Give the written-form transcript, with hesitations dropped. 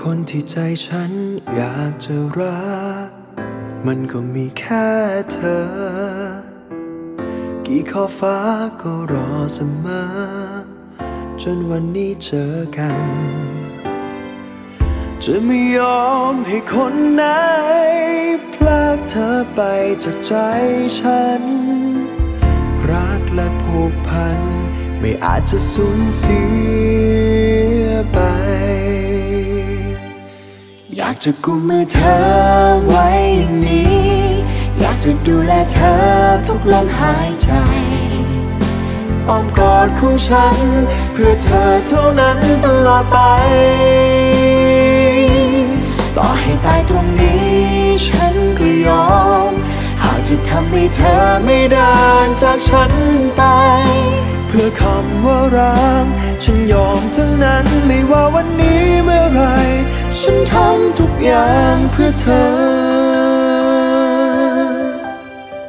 คนที่ใจฉันอยากจะรักมันก็มีแค่เธอกี่ขอบฟ้าก็รอเสมอจนวันนี้เจอกันจะไม่ยอมให้คนไหนพลากเธอไปจากใจฉันรักและผูกพันไม่อาจจะสูญเสียไปอยากจะกุมมือเธอไว้อย่างนี้อยากจะดูแลเธอทุกลมหายใจอ้อมกอดของฉันเพื่อเธอเท่านั้นตลอดไปต่อให้ตายตรงนี้ฉันก็ยอมหากจะทำให้เธอไม่เดินจากฉันไปเพื่อคำว่ารักฉันยอมทั้งนั้นไม่ว่าวันนี้เมื่อไรฉันทำทุกอย่างเพื่อเธอ